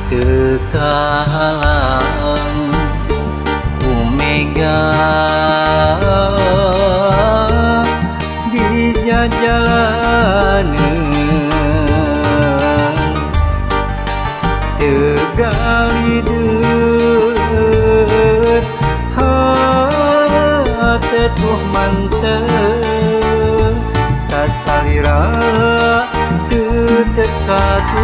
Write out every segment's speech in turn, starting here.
Tekalang Omega di jalanan tegali deut hate tuh mantep kasalira tetep satu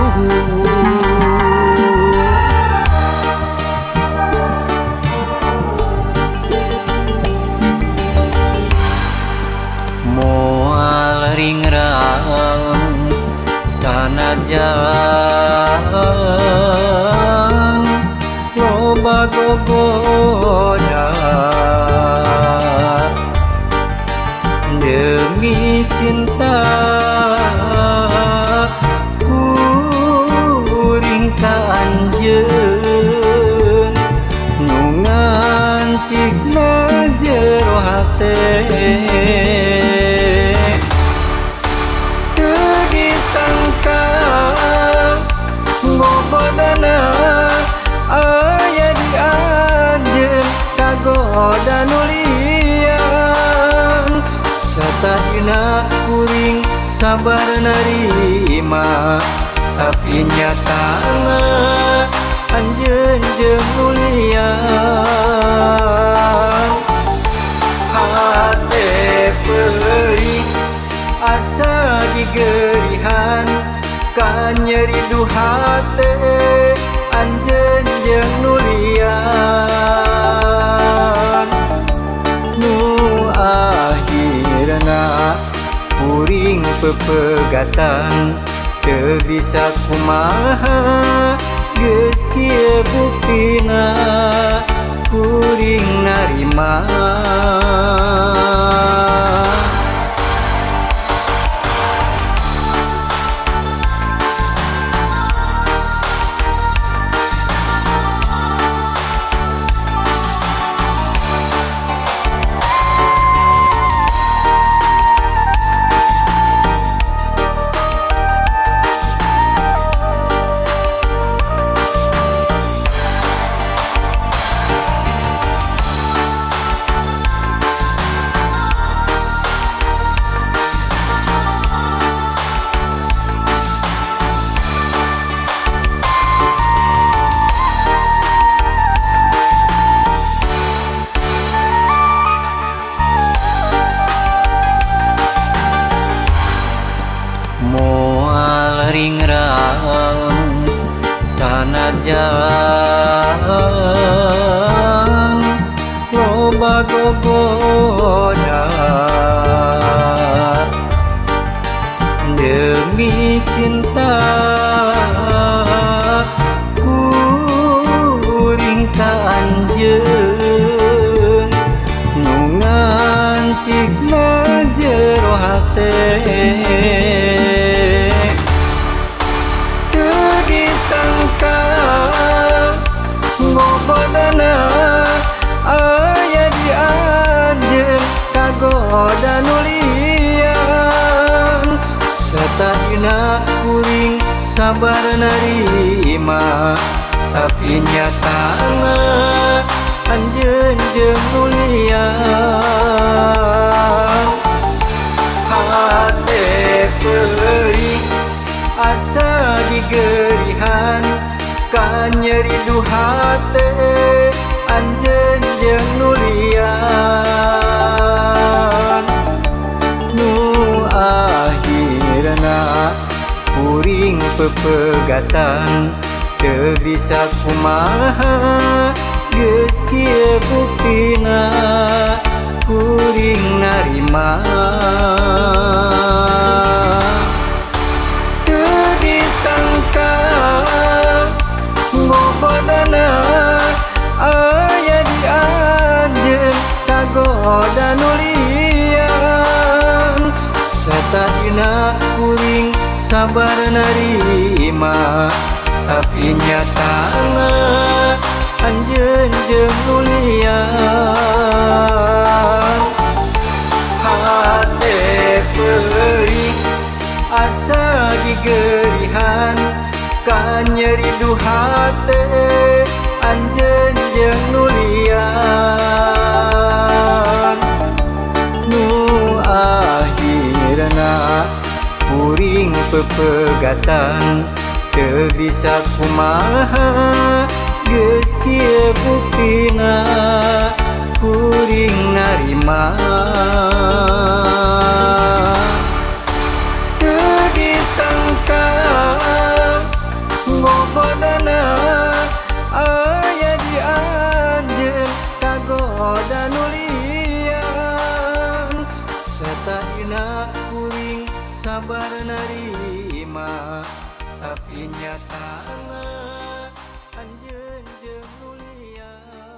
moal ringrang sanajan loba gogoda demi cinta kuring ka anjeun nu ngancikna jero hate teu disangka bobodana aya di anjeun kagoda nu liang satadina kuring sabar narima tapi nyatana anjeun jeung nu liang hate perih asa digerihan ka nyeri du hate anjeun jeung nu liang nu akhirna kuring pepegatan teu bisa kumaha geus kieu buktina kuring narima moal ringrang sanajan loba gogoda demi cinta kuring ka anjeun nu ngancikna jero hate bobodana aya di anjeun kagoda nu liang satadina kuring sabar narima tapi nyatana anjeun jeung nu liang hate perih asa digerihan ka nyeri du hate anjeun jeung nu liang nu akhirna kuring pepegatan teu bisa kumaha geus kieu buktina kuring narima teu disangka bobodana aya di anjeun kagoda nu liang satadina kuring sabar narima tapi nyatana anjeun jeung nu liang hate perih asa digerihan ka nyeri duhate anjeun jeung nulian nu akhirna kuring pepegatan teu bisa kumaha geus kieu buktina kuring narima teu disangka ngobodana aya di anjeun kagoda nulian satahina kuring sabar narima tapi nyatana anjeun jeung nulian.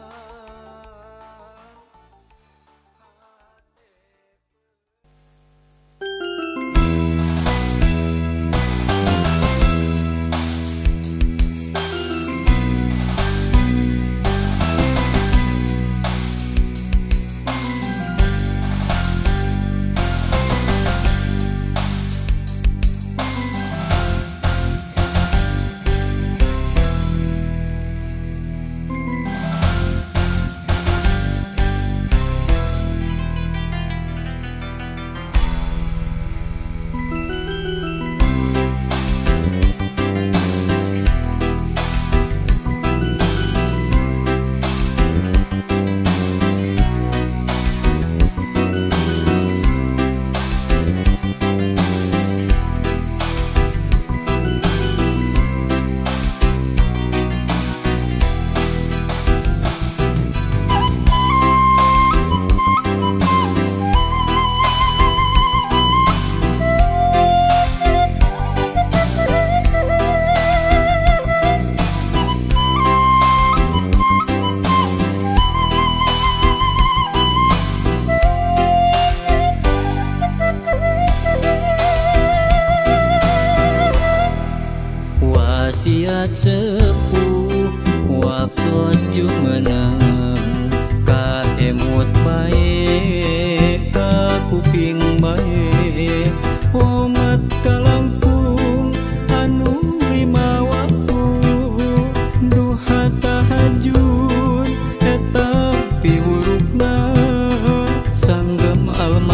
Wasiat sepuh waktos jumeneng kaemut bae ka kuping bae omat kalangkung anu lima waktu duha tahajud eta piwurukna sanggem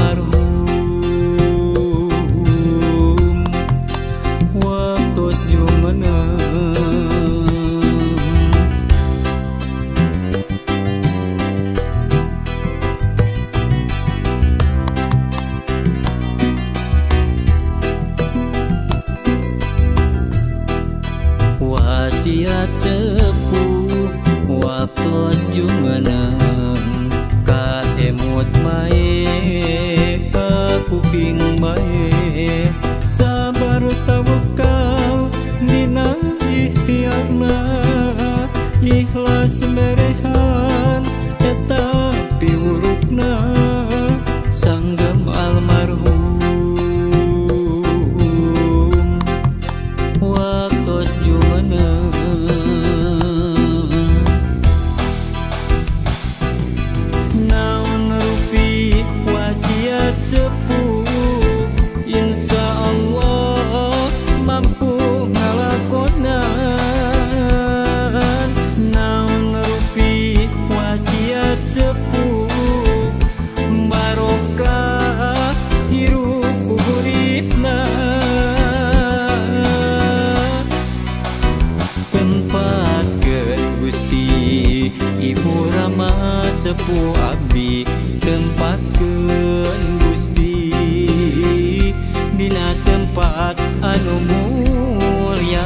almarhum waktos jumeneng. Wasiat sepuh waktos jumeneng kaemut bae ka kuping bae sabar tawakal dina ikhtiarna ikhlas berehan eta piwurukna sanggem almarhum waktos jumeneng. Naon rupi wasiat sepuh insya Allah mampu ngalakonan. Naon rupi wasiat sepuh barokah hirup kuburipna tempatkeun Gusti Ibu Rama sepuh abdi tempatkeun Gusti dina tempat anu mulya.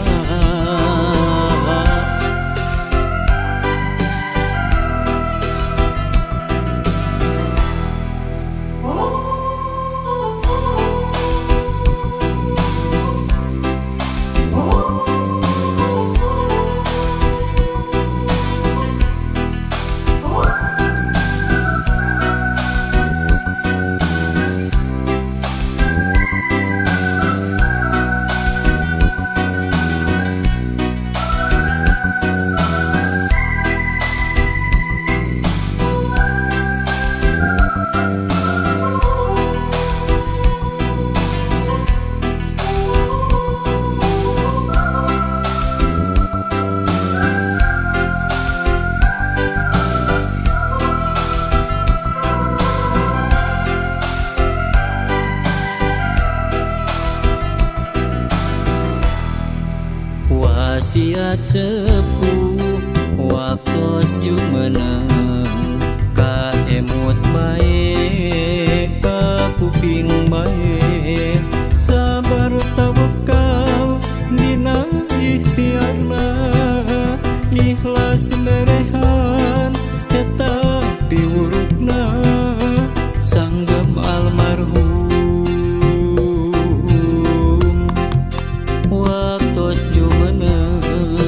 wasiat sepuh waktu jumeneng kaemut bae ka kuping bae sabar tawakal dina ikhtiarna ikhlas merehan eta piurupna sanggem almarhum waktos jumeneng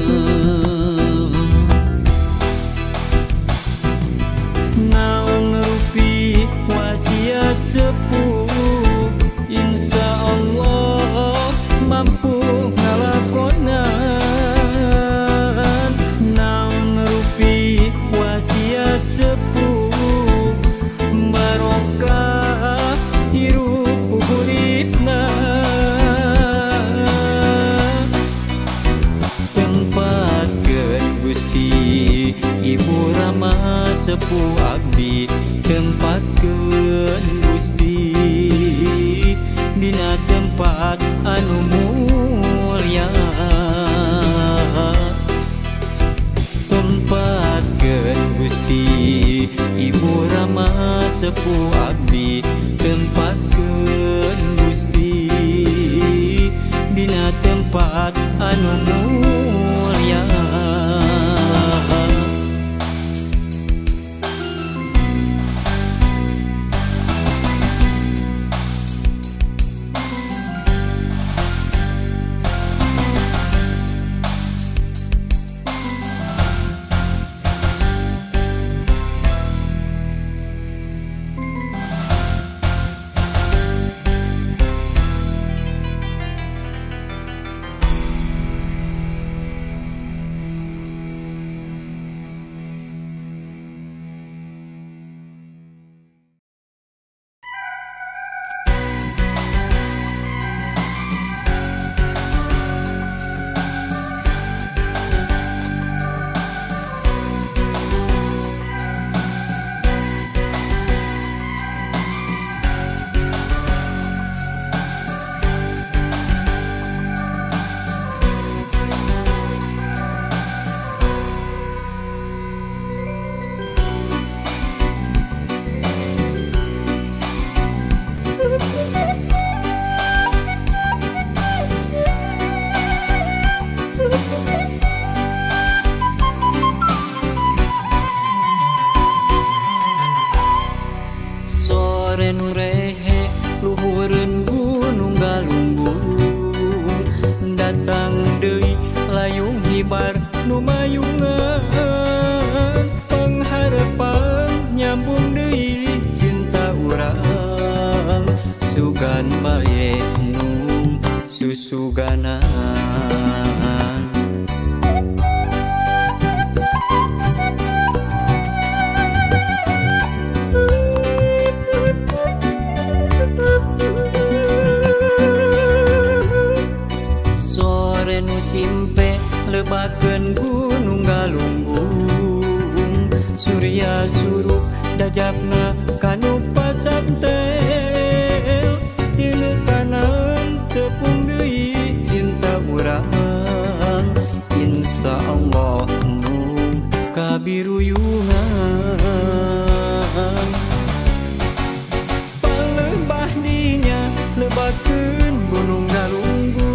naon rupi wasiat sepuh insya Allah mampu ngalakonan naon rupi wasiat sepuh barokah hirup kukulitna tempatkeun Gusti Ibu Rama sepuh abdi tempatkeun Gusti dina tempat anu mulya tempatkeun Gusti Ibu Rama sepuh abdi tempatkeun Gusti dina tempat anu mulya sore nu rehe luhureun gunung Galunggung datang deui layung hibar nu mayungan pangharepan nyambung deui cinta urang sugan bae nu susuganan simpe lebakeun gunung Galunggung surya surup dajabna kanu pacantel tinu tanan tepung deui cinta urang insya Allah nu kabiruyungan palebah dinya lebakeun gunung Galunggung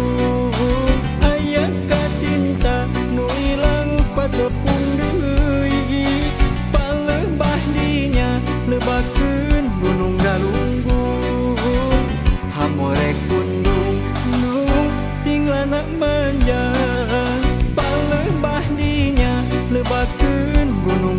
tepung deui palebah dinya lebakeun gunung Galunggung hamorek gunung nu sing lana manjang palebah dinya lebakeun gunung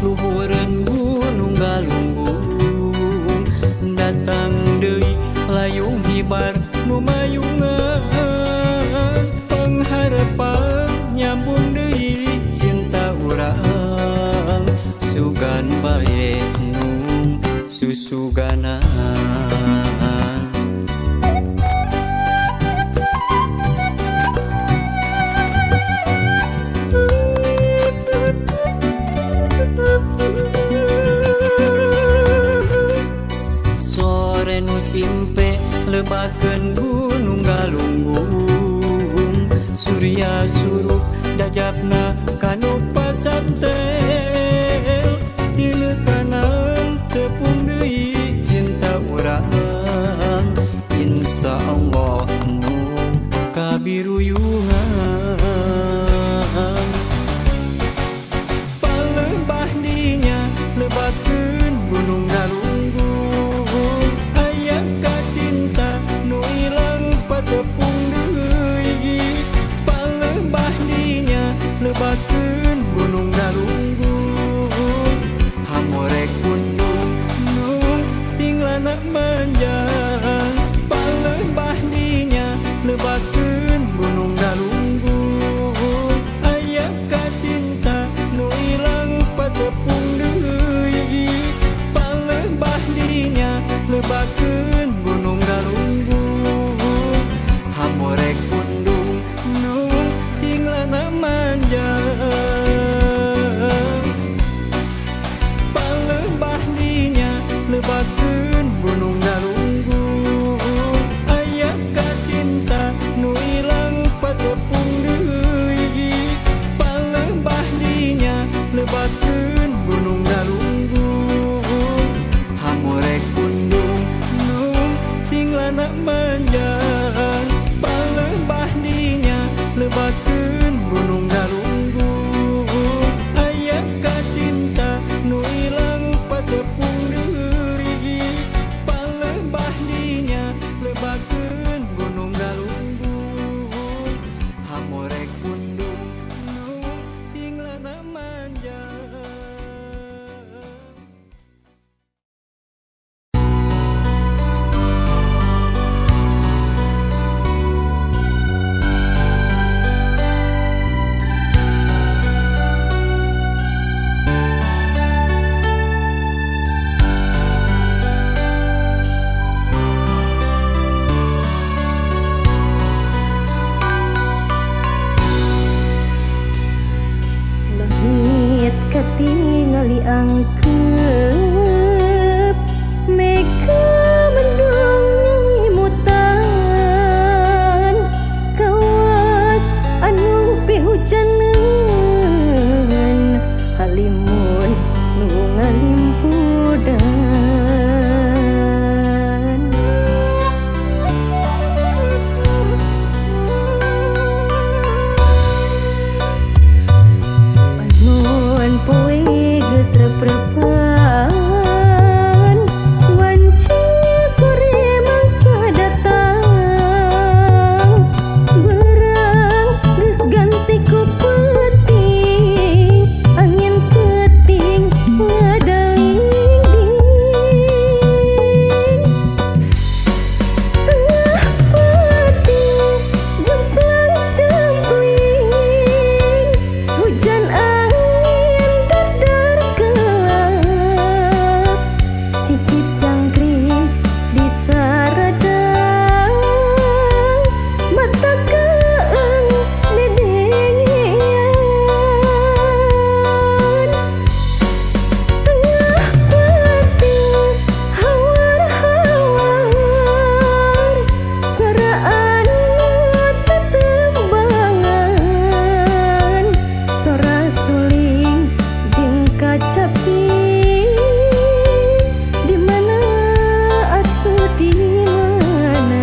luhureun Gunung Galunggung datang deui layung hibar nu mayungan pengharapan nyambung deui cinta urang sugan bae nu susuganan sore nu simpe lebakeun Gunung Galunggung surya surup dajabna kanu pacantel dina kanan tepung deui cinta urang insyaallah nu kabiruyungan palebah dinya lebakeun Gunung Galunggung aya kacinta nu ilang patepung deui palebah dinya lebakeun Gunung Galunggung hamorek gunung nu singlana manjang palebah dinya lebakeun Gunung Galunggung aya kacinta nu ilang patepung deui palebah dinya lebakeun Gunung Galunggung hamorek gunung nu singlana manjang palebah dinya lebakeun Gunung Galunggung aya kacinta nu ilang patepung deui palebah dinya lebakeun Gunung Galunggung hamorek gunung nu singlana manjang palebah dinya lebakeun Gunung Galunggung aya kacinta nu ilang patepung deui palebah dinya lebakeun Gunung Galunggung hamorek gunung nu singlana manjang. Langit katingali angkep meka mendung nyelimutan kawas anu pihujaneun halimun nu ngalimpudan Nuan poe geus reprepan wanci sore mangsa datang berang geus ganti ku peuting angin peuting ngadaling tengah peuting jemplang jempling hujan angin dadar kelak cicit jangkrik di saradang mata keeng dedengian tengah peuting hawar-hawar soraan tetembangan sora suling jeung kacapi di mana atuh di mana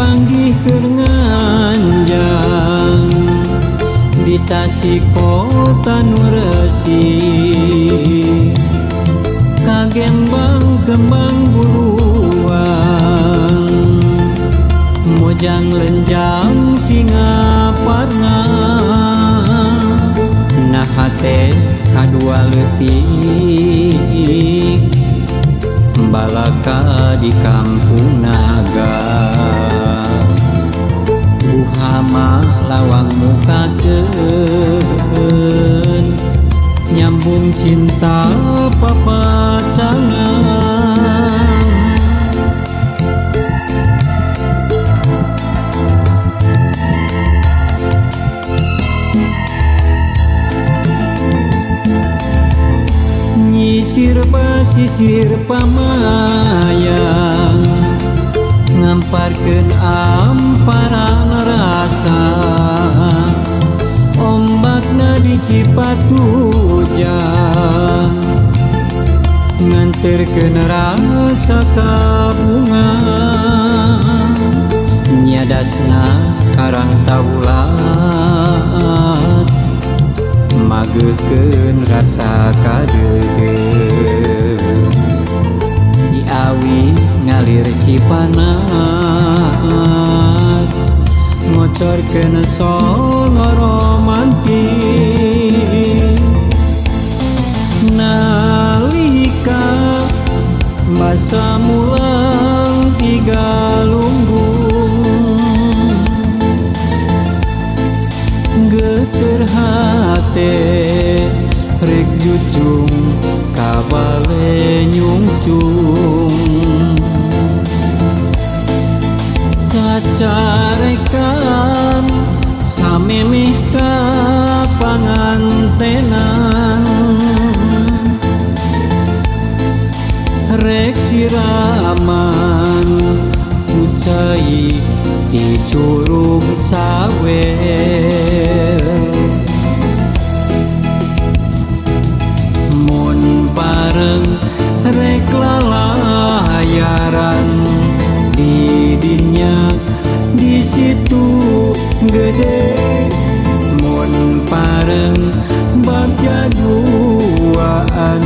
panggih kerenganjang di Tasik kota nu resik kagembang kembang buruan mojang lenjang Singaparna nah hate kadua leutik balaka di kampung naga buhama lawang mukakeun nyambung cinta papacangan nyisir basisir pamayang ngamparkeun amparan rasa ombakna di Cipatujang nganterkeun rasa ka bunga nyadasna karang taulat mageukeun rasa kadeudeung Awi ngalir Cipanas ngocorkeun songo romantik nalika masa mulang tiga lumbung geuteur hate rek jucung kabale nyungcung cacarekan samemeh ka pangantenan rek siraman ucai di curug sawer bareng rek lalayaran di dinya di situ gede mun pareng bagja duaan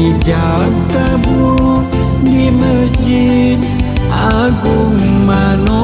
ijab kabul di Masjid Agung Mano